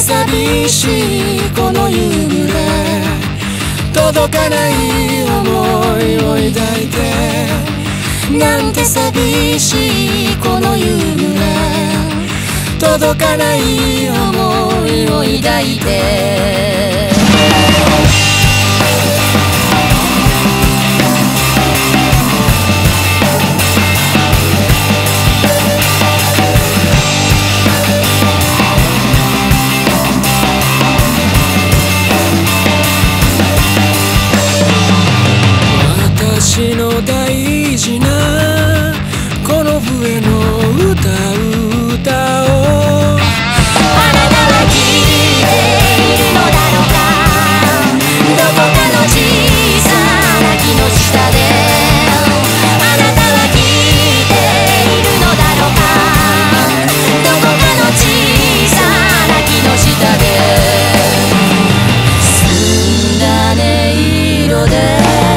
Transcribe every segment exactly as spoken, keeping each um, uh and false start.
寂しいこの夕暮れ、届かない想いを抱いて、なんて寂しいこの夕暮れ、届かない想いを抱いて。私の大事なこの笛の歌う歌を、あなたは聞いているのだろうか、どこかの小さな木の下で、あなたは聞いているのだろうか、どこかの小さな木の下で、澄んだ音色で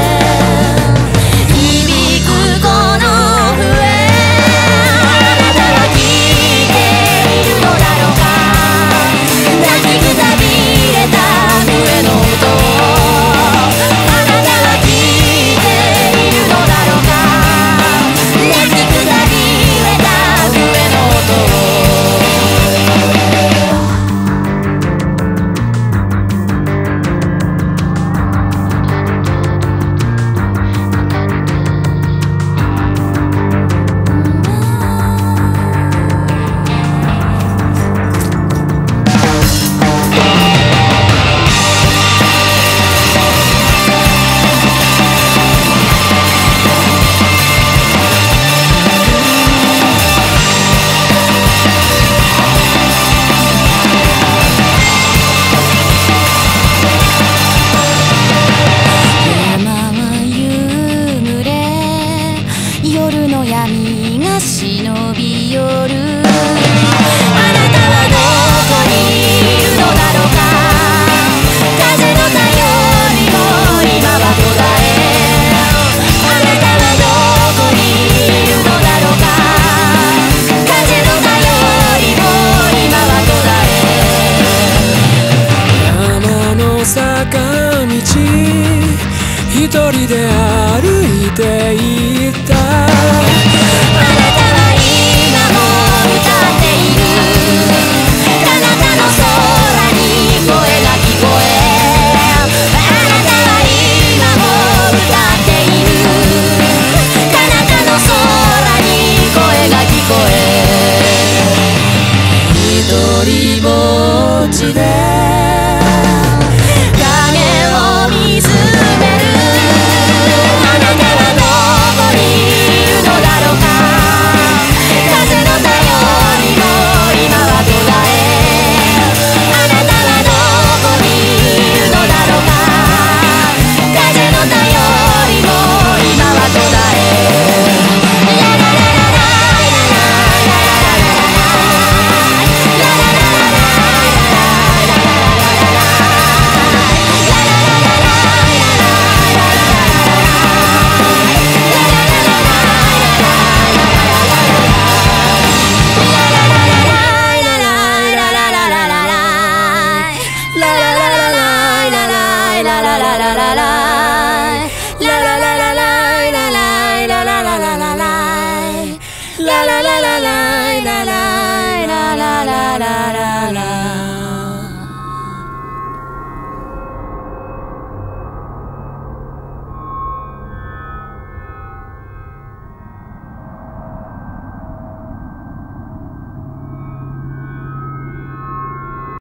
一人で歩いていった。あなたは今も歌っている。彼方の空に声が聞こえ。あなたは今も歌っている。彼方の空に声が聞こえ。一人ぼっちで